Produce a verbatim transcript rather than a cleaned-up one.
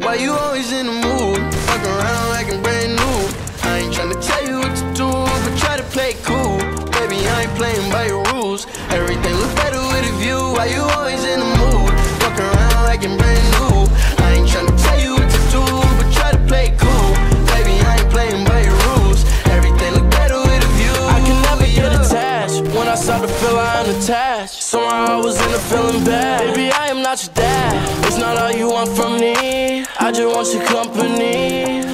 why you always in the mood? Fuck around acting brand new. I ain't tryna tell you what to do, but try to play cool. Baby, I ain't playing by your rules. Everything look better with a view. Why you always in the mood? Fuck around acting brand new. I ain't tryna tell you what to do, but try to play cool. Baby, I ain't playing by your rules. Everything look better with a view. I can never get attached. When I start to feel I am attached, somehow I was in a feeling bad. Baby, I am not your dad. It's not all you want from me. I just want your company.